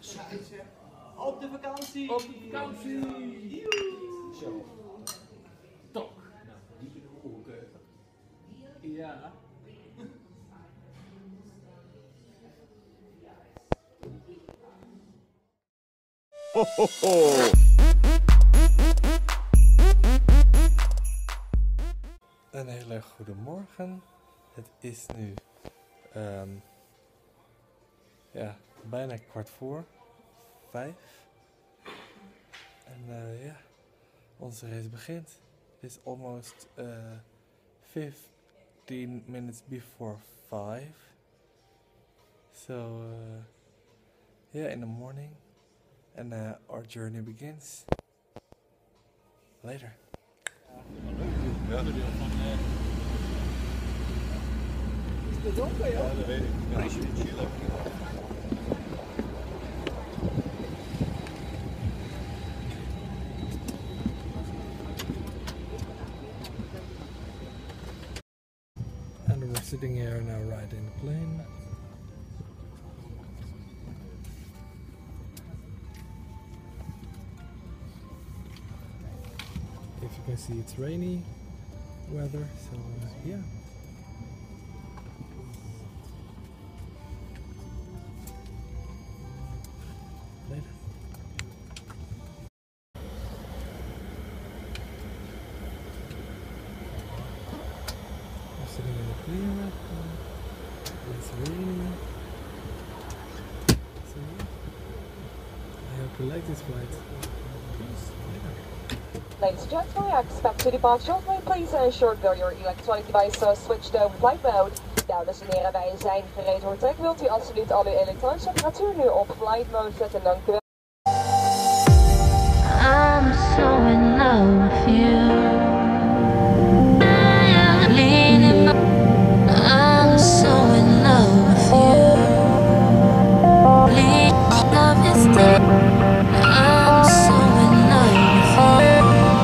Op de vakantie! Op de vakantie! Zo. Tok. Nou, diep in de oerkeuken. Ja. Ho, ho, ho. Een hele goede morgen. Het is nu bijna 5:15. En ja, onze race begint. Het is almost 15 minutes before 5. So yeah, in the morning. And our journey begins. Later. Ja, de deel van is het donker, ja? Ja, dat weet ik. Ja, als je het chill hebt. And we're sitting here now right in the plane. If you can see, it's rainy weather, so yeah. Later. We're sitting in the plane right now. It's raining. So yeah. I hope you like this flight. Ladies and gentlemen, I expect to depart shortly. Please ensure that your electronic devices are switched over flight mode. Dames en heren, wij zijn gereed voor trek. Wilt u alsjeblieft al uw elektronische apparatuur nu op flight mode zetten? Dank u wel. I'm so in love with you. I'm so in love with you. Love is dead. I'm so in love with you.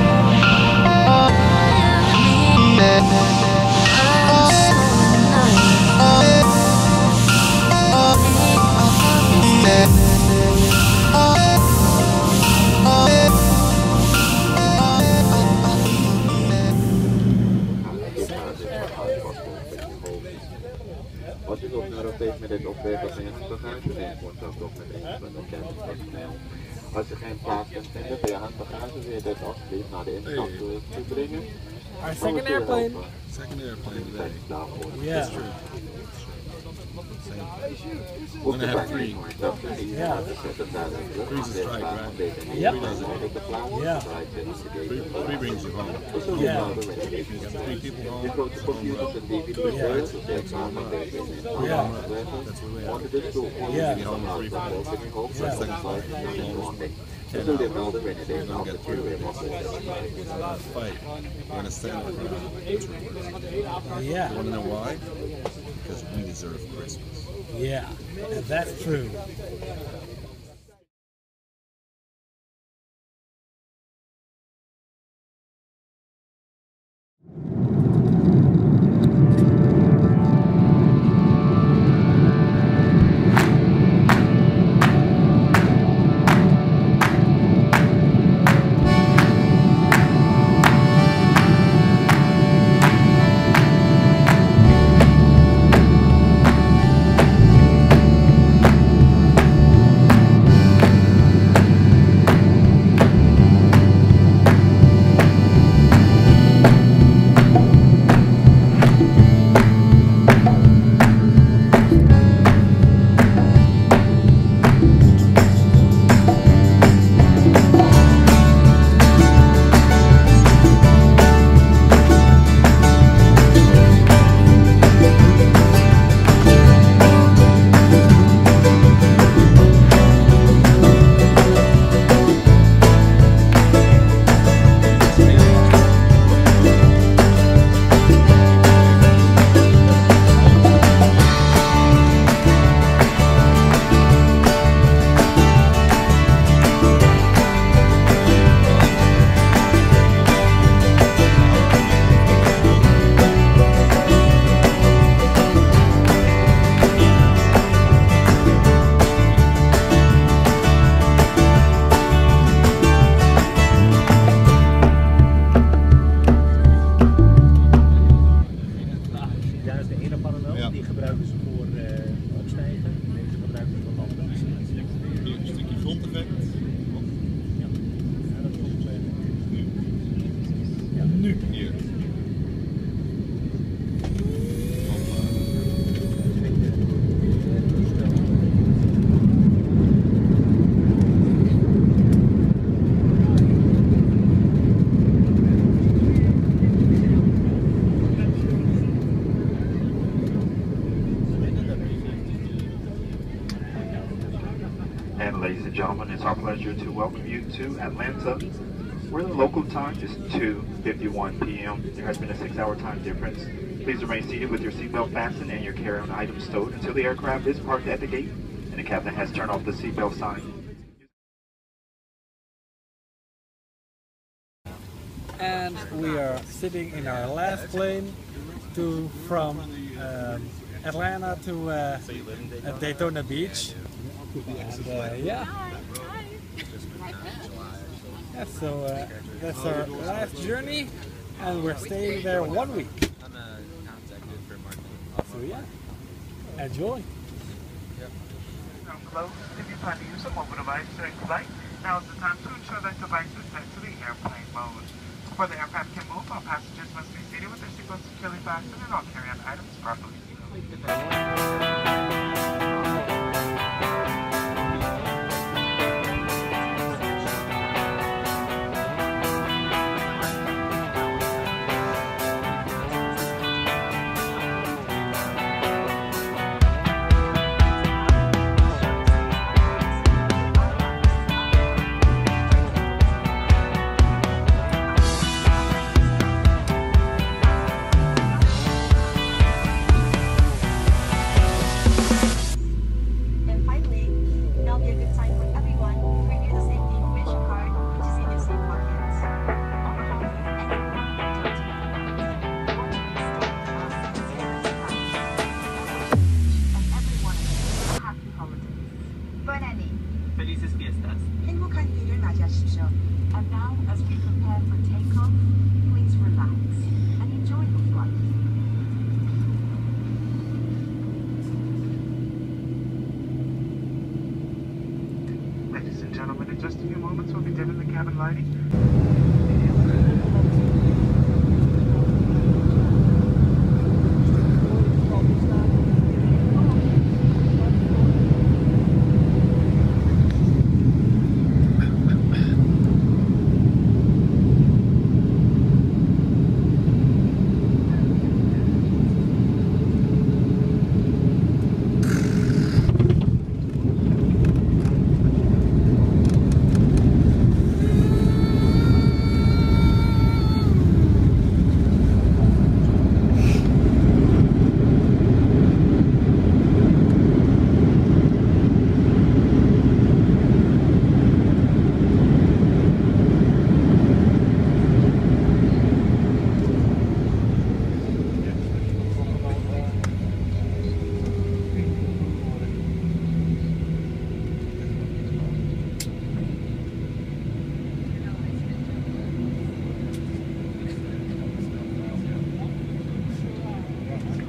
Als u nog naar Europees met dit opwerpen van je handbagage neemt, wordt dat ook met een van de kennispersoneel. Als je geen plaats kunt vinden voor je handbagage, wil je dit alsjeblieft naar de instap toe brengen. Our second airplane. Second airplane today. Yeah. That's true. We're gonna have three. Yeah. Three's a strike, right? Yep. Three does it. Yeah. Three brings you home. Yeah. You got 3 people home. Yeah. Yeah. That's where we are. Yeah. Be home in 3 people. So Yeah. second flight. 10 hours. We're gonna get through it. Fight. We're gonna stand with troopers. Yeah. You wanna know why? Because we deserve Christmas. Yeah. And that's true. And ladies and gentlemen, it's our pleasure to welcome you to Atlanta, where the local time is 2:51 p.m. There has been a 6-hour time difference. Please remain seated with your seatbelt fastened and your carry-on items stowed until the aircraft is parked at the gate and the captain has turned off the seatbelt sign. And we are sitting in our last plane from Atlanta to Daytona Beach. And yeah, so that's our last journey, and we're staying there 1 week. So yeah, enjoy. Now close. If you plan to use a mobile device during flight, now is the time to ensure that device is set to the airplane mode. Before the aircraft can move, all passengers must be seated with their seatbelts securely fastened and all carry-on items properly sealed. Felices fiestas. 행복한 일을 맞이하십시오. And now, as we prepare for takeoff, please relax and enjoy the flight. Ladies and gentlemen, in just a few moments we'll be dimming the cabin lighting.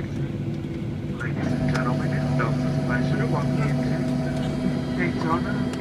Ladies and gentlemen, it's no pleasure to welcome you to Daytona